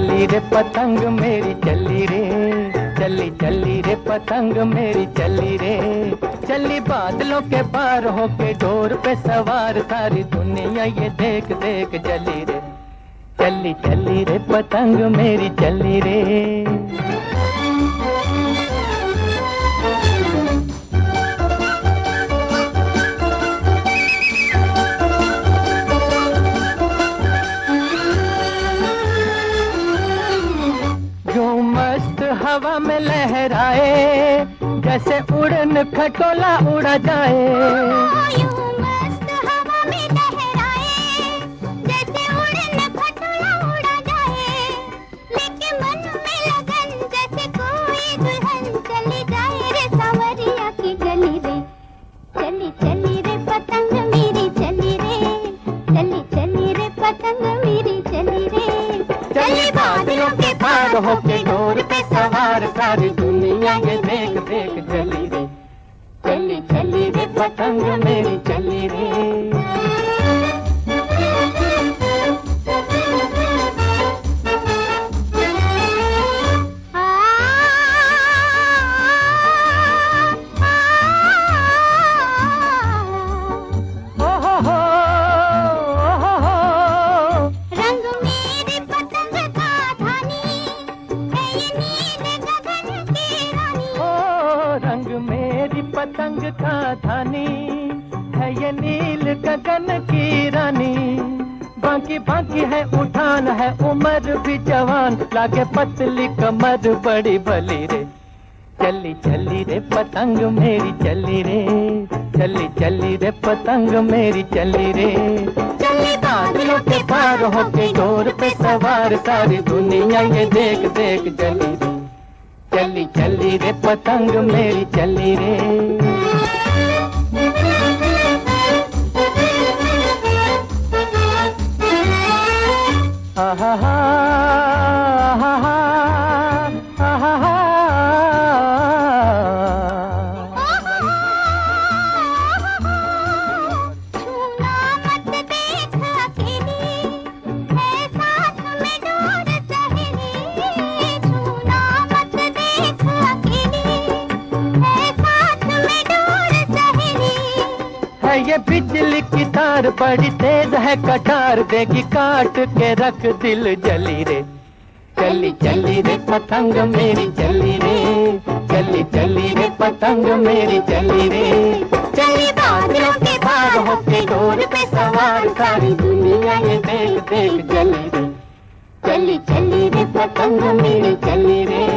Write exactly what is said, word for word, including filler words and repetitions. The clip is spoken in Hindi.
चली रे पतंग मेरी चली रे, चली चली रे पतंग मेरी चली रे। चली बादलों के पार होके डोर पे सवार, सारी दुनिया ये देख देख जली रे। चली चली रे पतंग मेरी चली रे। हवा में लहराए जैसे उड़न खटोला उड़ा जाए। यूं मस्त हवा में लहराए जैसे उड़न खटोला उड़ा जाए। लेके मन में लगन जैसे कोई दुल्हन चली जाए रे सांवरिया की गली रे। चली चली रे पतंग मेरी चली रे, चली चली रे पतंग मेरी चली रे। चली बादलों के पार होके डोर पे सवार, सारी दुनिया ये देख देख चली रे। चली चली रे पतंग मेरी चली रे। पतंग का धानी है ये नील गगन की रानी। बाकी बाकी है उठान है उम्र भी जवान, लागे पतली कमर बड़ी भली रे। चली चली रे पतंग मेरी चली रे, चली चली रे पतंग मेरी चली रे। चली बादलों के पार होके डोर पे सवार, सारी दुनिया ये देख देख चली रे। चली चली रे पतंग मेरी चली रे। हा हा हा हा हा हा हा। ये बिजली की तार बड़ी तेज है कटार, देगी काट के रख दिल जली रे। चली चली रे पतंग मेरी चली रे, चली चली रे पतंग मेरी चली रे। चली बादलों के पार होके डोर पे सवार, सारी दुनिया ये देख देख जली रे। चली चली रे पतंग मेरी चली रे।